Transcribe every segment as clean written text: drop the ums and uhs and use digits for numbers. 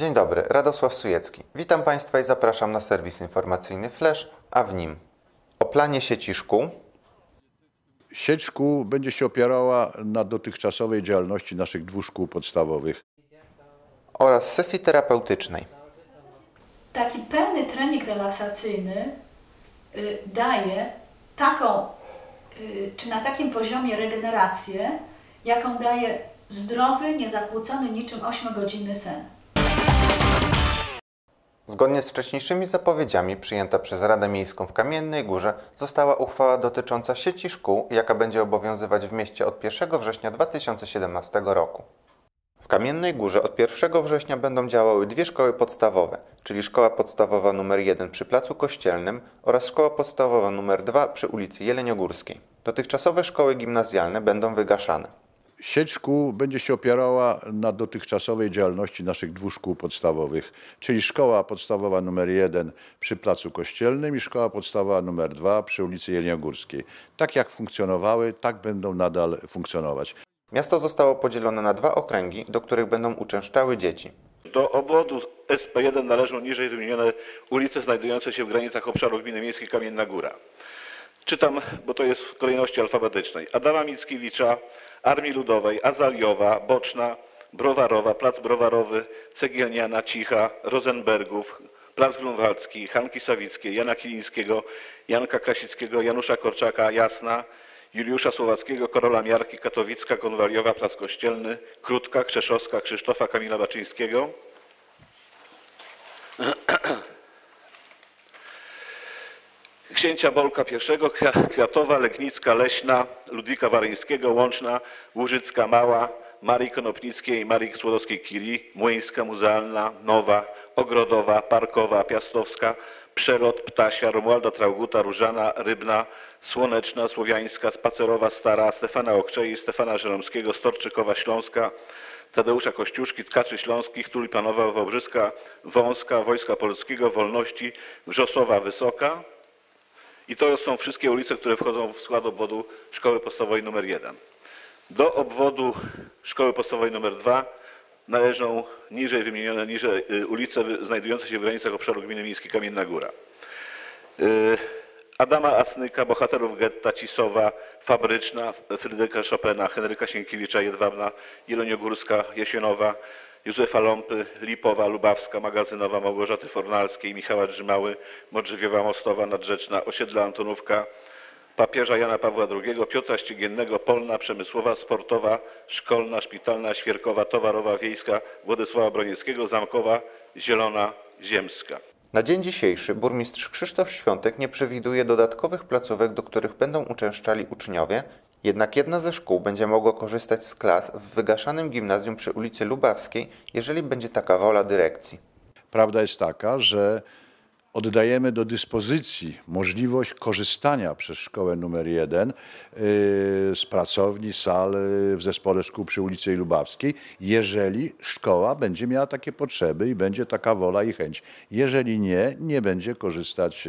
Dzień dobry, Radosław Sujecki. Witam Państwa i zapraszam na serwis informacyjny Flash, a w nim o planie sieci szkół. Sieć szkół będzie się opierała na dotychczasowej działalności naszych 2 szkół podstawowych. Oraz sesji terapeutycznej. Taki pełny trening relaksacyjny daje taką, czy na takim poziomie regenerację, jaką daje zdrowy, niezakłócony niczym 8-godzinny sen. Zgodnie z wcześniejszymi zapowiedziami przyjęta przez Radę Miejską w Kamiennej Górze została uchwała dotycząca sieci szkół, jaka będzie obowiązywać w mieście od 1 września 2017 roku. W Kamiennej Górze od 1 września będą działały 2 szkoły podstawowe, czyli Szkoła Podstawowa nr 1 przy Placu Kościelnym oraz Szkoła Podstawowa nr 2 przy ulicy Jeleniogórskiej. Dotychczasowe szkoły gimnazjalne będą wygaszane. Sieć szkół będzie się opierała na dotychczasowej działalności naszych 2 szkół podstawowych, czyli Szkoła Podstawowa nr 1 przy Placu Kościelnym i Szkoła Podstawowa nr 2 przy ulicy Jeleniogórskiej. Tak jak funkcjonowały, tak będą nadal funkcjonować. Miasto zostało podzielone na 2 okręgi, do których będą uczęszczały dzieci. Do obwodu SP1 należą niżej wymienione ulice znajdujące się w granicach obszaru gminy miejskiej Kamienna Góra. Czytam, bo to jest w kolejności alfabetycznej. Adama Mickiewicza, Armii Ludowej, Azaliowa, Boczna, Browarowa, Plac Browarowy, Cegielniana, Cicha, Rosenbergów, Plac Grunwaldzki, Hanki Sawickiej, Jana Kilińskiego, Janka Krasickiego, Janusza Korczaka, Jasna, Juliusza Słowackiego, Karola Miarki, Katowicka, Konwaliowa, Plac Kościelny, Krótka, Krzeszowska, Krzysztofa Kamila Baczyńskiego, Księcia Bolka I, Kwiatowa, Legnicka, Leśna, Ludwika Waryńskiego, Łączna, Łużycka Mała, Marii Konopnickiej, Marii Skłodowskiej-Curie, Młyńska, Muzealna, Nowa, Ogrodowa, Parkowa, Piastowska, Przelot, Ptasia, Romualda Trauguta, Różana, Rybna, Słoneczna, Słowiańska, Spacerowa, Stara, Stefana Okczei, Stefana Żeromskiego, Storczykowa, Śląska, Tadeusza Kościuszki, Tkaczy Śląskich, Tulipanowa, Wałbrzyska, Wąska, Wojska Polskiego, Wolności, Wrzosowa, Wysoka. I to są wszystkie ulice, które wchodzą w skład obwodu Szkoły Podstawowej nr 1. Do obwodu Szkoły Podstawowej nr 2 należą niżej wymienione ulice znajdujące się w granicach obszaru gminy miejskiej Kamienna Góra. Adama Asnyka, bohaterów getta, Cisowa, Fabryczna, Fryderyka Chopina, Henryka Sienkiewicza, Jedwabna, Jeleniogórska, Jesienowa, Józefa Ląpy, Lipowa, Lubawska, Magazynowa, Małgorzaty Fornalskiej, Michała Drzmały, Modrzewiowa, Mostowa, Nadrzeczna, Osiedla Antonówka, Papieża Jana Pawła II, Piotra Ściegiennego, Polna, Przemysłowa, Sportowa, Szkolna, Szpitalna, Świerkowa, Towarowa, Wiejska, Władysława Bronieckiego, Zamkowa, Zielona, Ziemska. Na dzień dzisiejszy burmistrz Krzysztof Świątek nie przewiduje dodatkowych placówek, do których będą uczęszczali uczniowie, jednak jedna ze szkół będzie mogła korzystać z klas w wygaszanym gimnazjum przy ulicy Lubawskiej, jeżeli będzie taka wola dyrekcji. Prawda jest taka, że oddajemy do dyspozycji możliwość korzystania przez szkołę nr 1 z pracowni, sal w zespole szkół przy ulicy Lubawskiej, jeżeli szkoła będzie miała takie potrzeby i będzie taka wola i chęć. Jeżeli nie, nie będzie korzystać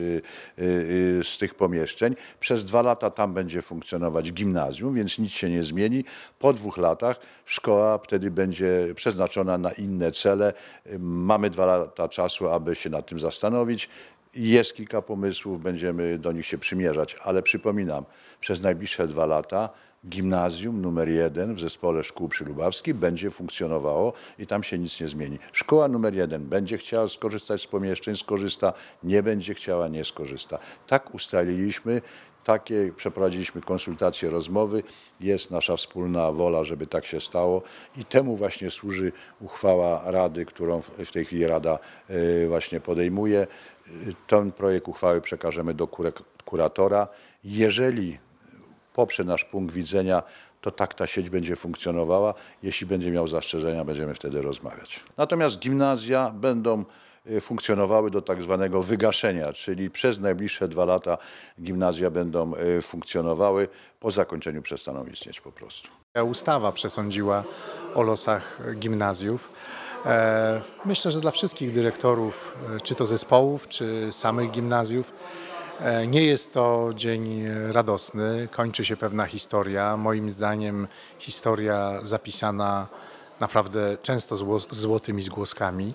z tych pomieszczeń. Przez 2 lata tam będzie funkcjonować gimnazjum, więc nic się nie zmieni. Po 2 latach szkoła wtedy będzie przeznaczona na inne cele. Mamy 2 lata czasu, aby się nad tym zastanowić. Jest kilka pomysłów, będziemy do nich się przymierzać, ale przypominam, przez najbliższe 2 lata gimnazjum nr 1 w zespole szkół przy Lubawskiej będzie funkcjonowało i tam się nic nie zmieni. Szkoła nr 1 będzie chciała skorzystać z pomieszczeń, skorzysta, nie będzie chciała, nie skorzysta. Tak ustaliliśmy. Takie przeprowadziliśmy konsultacje, rozmowy. Jest nasza wspólna wola, żeby tak się stało i temu właśnie służy uchwała Rady, którą w tej chwili Rada właśnie podejmuje. Ten projekt uchwały przekażemy do kuratora. Jeżeli poprze nasz punkt widzenia, to tak ta sieć będzie funkcjonowała. Jeśli będzie miał zastrzeżenia, będziemy wtedy rozmawiać. Natomiast gimnazja będą funkcjonowały do tak zwanego wygaszenia, czyli przez najbliższe 2 lata gimnazja będą funkcjonowały, po zakończeniu przestaną istnieć po prostu. Ustawa przesądziła o losach gimnazjów. Myślę, że dla wszystkich dyrektorów, czy to zespołów, czy samych gimnazjów, nie jest to dzień radosny. Kończy się pewna historia. Moim zdaniem historia zapisana naprawdę często złotymi zgłoskami.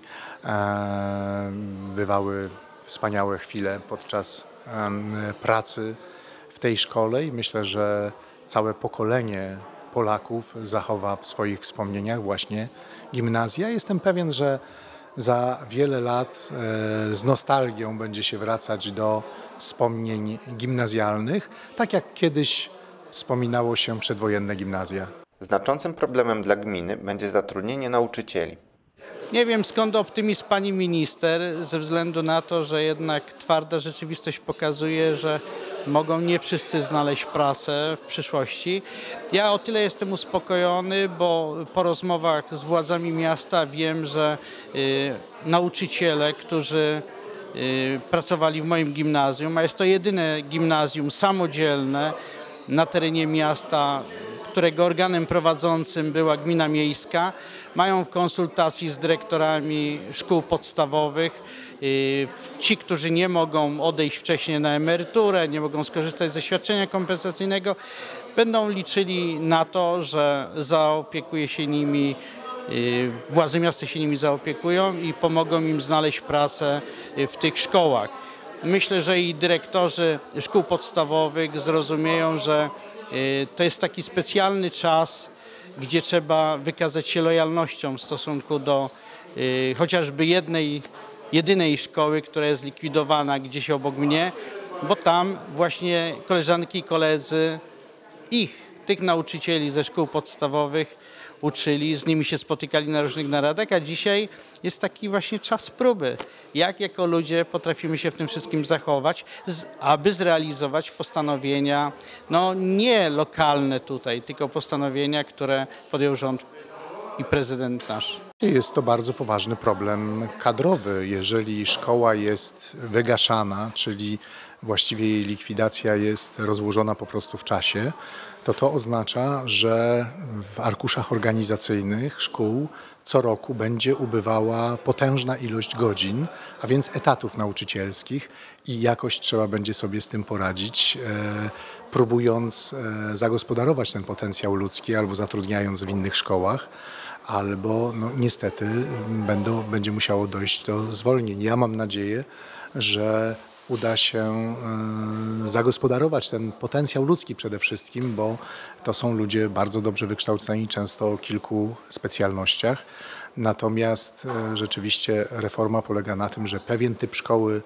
Bywały wspaniałe chwile podczas pracy w tej szkole i myślę, że całe pokolenie Polaków zachowa w swoich wspomnieniach właśnie gimnazja. Jestem pewien, że za wiele lat z nostalgią będzie się wracać do wspomnień gimnazjalnych, tak jak kiedyś wspominało się przedwojenne gimnazja. Znaczącym problemem dla gminy będzie zatrudnienie nauczycieli. Nie wiem, skąd optymizm pani minister, ze względu na to, że jednak twarda rzeczywistość pokazuje, że mogą nie wszyscy znaleźć pracę w przyszłości. Ja o tyle jestem uspokojony, bo po rozmowach z władzami miasta wiem, że nauczyciele, którzy pracowali w moim gimnazjum, a jest to jedyne gimnazjum samodzielne na terenie miasta, którego organem prowadzącym była gmina miejska, mają w konsultacji z dyrektorami szkół podstawowych, ci, którzy nie mogą odejść wcześniej na emeryturę, nie mogą skorzystać ze świadczenia kompensacyjnego, będą liczyli na to, że zaopiekuje się nimi, władze miasta się nimi zaopiekują i pomogą im znaleźć pracę w tych szkołach. Myślę, że i dyrektorzy szkół podstawowych zrozumieją, że to jest taki specjalny czas, gdzie trzeba wykazać się lojalnością w stosunku do chociażby jedynej szkoły, która jest likwidowana gdzieś obok mnie, bo tam właśnie koleżanki i koledzy tych nauczycieli ze szkół podstawowych uczyli, z nimi się spotykali na różnych naradach, a dzisiaj jest taki właśnie czas próby. Jak jako ludzie potrafimy się w tym wszystkim zachować, aby zrealizować postanowienia, no nie lokalne tutaj, tylko postanowienia, które podjął rząd i prezydent nasz. Jest to bardzo poważny problem kadrowy. Jeżeli szkoła jest wygaszana, czyli właściwie jej likwidacja jest rozłożona po prostu w czasie, to oznacza, że w arkuszach organizacyjnych szkół co roku będzie ubywała potężna ilość godzin, a więc etatów nauczycielskich i jakoś trzeba będzie sobie z tym poradzić, próbując zagospodarować ten potencjał ludzki albo zatrudniając w innych szkołach, albo no, niestety będzie musiało dojść do zwolnień. Ja mam nadzieję, że uda się zagospodarować ten potencjał ludzki przede wszystkim, bo to są ludzie bardzo dobrze wykształceni, często o kilku specjalnościach. Natomiast rzeczywiście reforma polega na tym, że pewien typ szkoły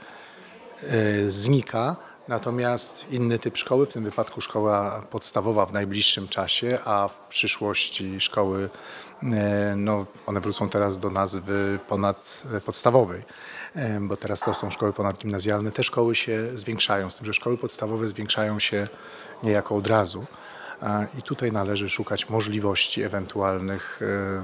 znika, natomiast inny typ szkoły, w tym wypadku szkoła podstawowa w najbliższym czasie, a w przyszłości szkoły, no one wrócą teraz do nazwy ponadpodstawowej, bo teraz to są szkoły ponadgimnazjalne, te szkoły się zwiększają, z tym, że szkoły podstawowe zwiększają się niejako od razu. I tutaj należy szukać możliwości ewentualnych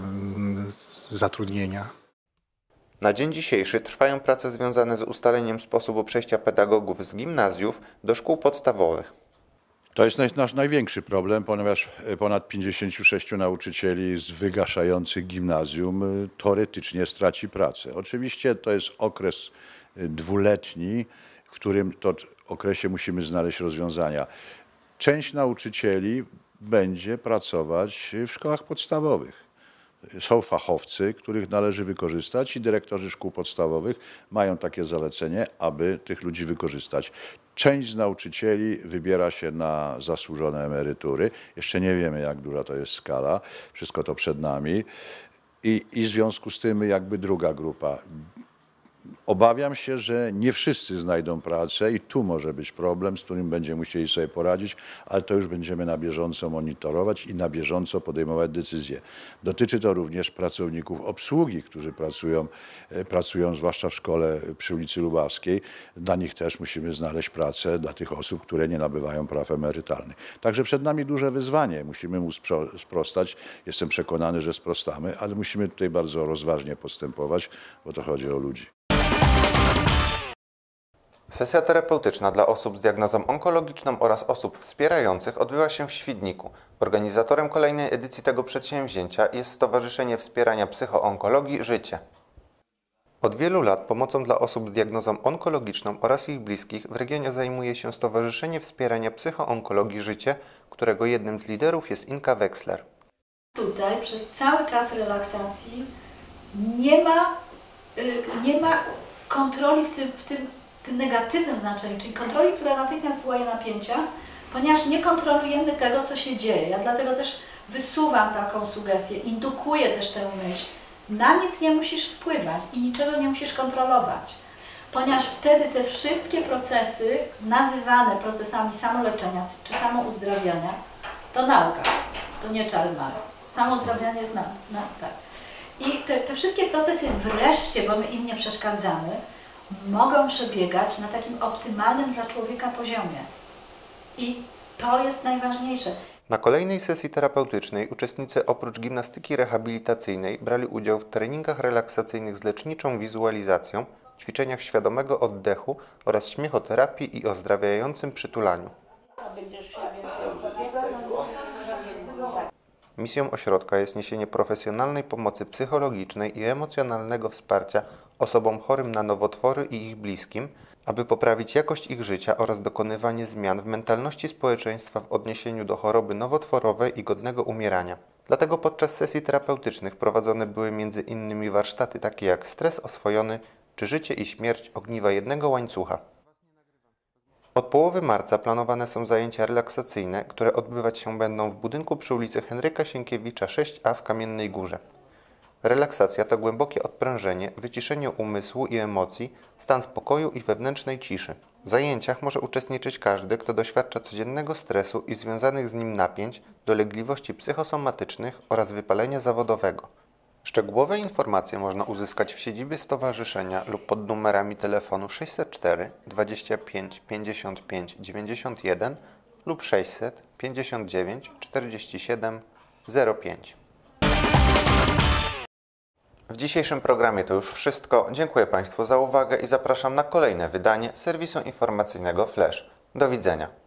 zatrudnienia. Na dzień dzisiejszy trwają prace związane z ustaleniem sposobu przejścia pedagogów z gimnazjów do szkół podstawowych. To jest nasz największy problem, ponieważ ponad 56 nauczycieli z wygaszających gimnazjum teoretycznie straci pracę. Oczywiście to jest okres dwuletni, w którym to okresie musimy znaleźć rozwiązania. Część nauczycieli będzie pracować w szkołach podstawowych. Są fachowcy, których należy wykorzystać i dyrektorzy szkół podstawowych mają takie zalecenie, aby tych ludzi wykorzystać. Część z nauczycieli wybiera się na zasłużone emerytury. Jeszcze nie wiemy, jak duża to jest skala. Wszystko to przed nami. I w związku z tym jakby druga grupa. Obawiam się, że nie wszyscy znajdą pracę i tu może być problem, z którym będziemy musieli sobie poradzić, ale to już będziemy na bieżąco monitorować i na bieżąco podejmować decyzje. Dotyczy to również pracowników obsługi, którzy pracują zwłaszcza w szkole przy ulicy Lubawskiej. Dla nich też musimy znaleźć pracę, dla tych osób, które nie nabywają praw emerytalnych. Także przed nami duże wyzwanie. Musimy mu sprostać. Jestem przekonany, że sprostamy, ale musimy tutaj bardzo rozważnie postępować, bo to chodzi o ludzi. Sesja terapeutyczna dla osób z diagnozą onkologiczną oraz osób wspierających odbyła się w Świdniku. Organizatorem kolejnej edycji tego przedsięwzięcia jest Stowarzyszenie Wspierania Psychoonkologii Życie. Od wielu lat pomocą dla osób z diagnozą onkologiczną oraz ich bliskich w regionie zajmuje się Stowarzyszenie Wspierania Psychoonkologii Życie, którego jednym z liderów jest Inka Wexler. Tutaj przez cały czas relaksacji nie ma kontroli w tym negatywnym znaczeniu, czyli kontroli, która natychmiast wywołuje napięcia, ponieważ nie kontrolujemy tego, co się dzieje. Ja dlatego też wysuwam taką sugestię, indukuję też tę myśl. Na nic nie musisz wpływać i niczego nie musisz kontrolować, ponieważ wtedy te wszystkie procesy nazywane procesami samoleczenia czy samouzdrawiania to nauka, to nie czary-mary. Samouzdrawianie jest tak. I te wszystkie procesy wreszcie, bo my im nie przeszkadzamy, mogą przebiegać na takim optymalnym dla człowieka poziomie. I to jest najważniejsze. Na kolejnej sesji terapeutycznej uczestnicy oprócz gimnastyki rehabilitacyjnej brali udział w treningach relaksacyjnych z leczniczą wizualizacją, ćwiczeniach świadomego oddechu oraz śmiechoterapii i ozdrawiającym przytulaniu. Misją ośrodka jest niesienie profesjonalnej pomocy psychologicznej i emocjonalnego wsparcia osobom chorym na nowotwory i ich bliskim, aby poprawić jakość ich życia oraz dokonywanie zmian w mentalności społeczeństwa w odniesieniu do choroby nowotworowej i godnego umierania. Dlatego podczas sesji terapeutycznych prowadzone były m.in. warsztaty takie jak stres oswojony czy życie i śmierć ogniwa jednego łańcucha. Od połowy marca planowane są zajęcia relaksacyjne, które odbywać się będą w budynku przy ulicy Henryka Sienkiewicza 6A w Kamiennej Górze. Relaksacja to głębokie odprężenie, wyciszenie umysłu i emocji, stan spokoju i wewnętrznej ciszy. W zajęciach może uczestniczyć każdy, kto doświadcza codziennego stresu i związanych z nim napięć, dolegliwości psychosomatycznych oraz wypalenia zawodowego. Szczegółowe informacje można uzyskać w siedzibie stowarzyszenia lub pod numerami telefonu 604 25 55 91 lub 600 59 47 05. W dzisiejszym programie to już wszystko. Dziękuję Państwu za uwagę i zapraszam na kolejne wydanie serwisu informacyjnego Flash. Do widzenia.